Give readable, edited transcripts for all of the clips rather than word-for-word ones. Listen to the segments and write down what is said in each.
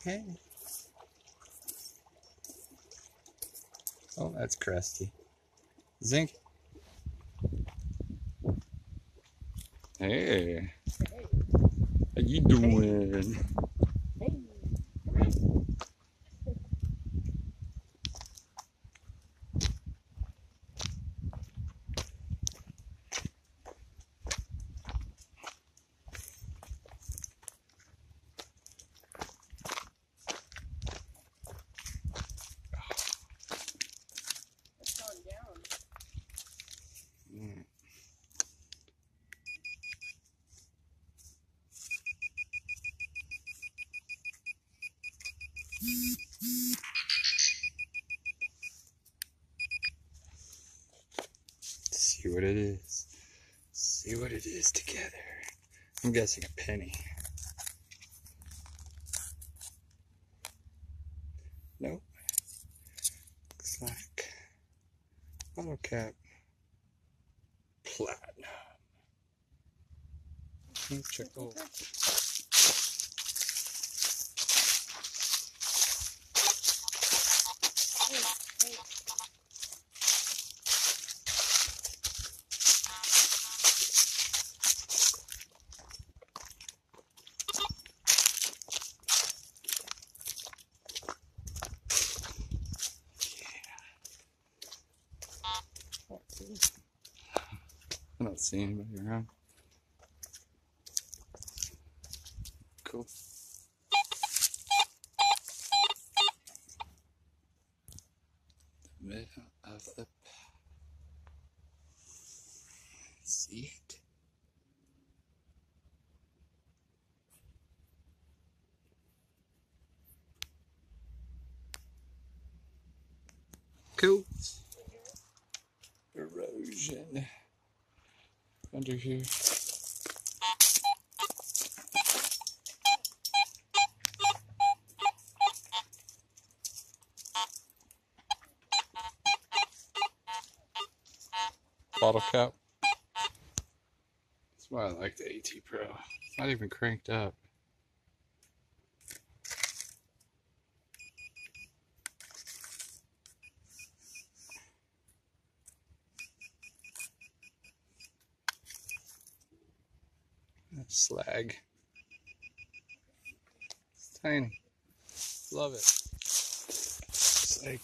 Hey. Oh, that's crusty. Zinc. Hey. How you doing? Hey. It's gone down. Mm. See what it is. See what it is together. I'm guessing a penny. Nope. Looks like bottle cap. Platinum. Let's check. Oh. I don't see anybody around. Cool. The middle of the see it? Cool. Erosion under here. Bottle cap. That's why I like the AT Pro. It's not even cranked up. That's slag. It's tiny. Love it. It's like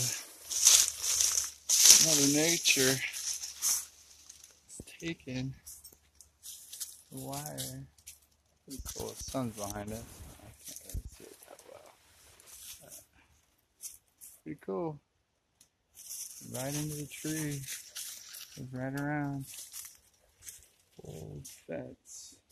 Mother Nature is taking the wire. Pretty cool. The sun's behind it. I can't really see it that well. Pretty cool. Right into the tree. Goes right around. Old fence.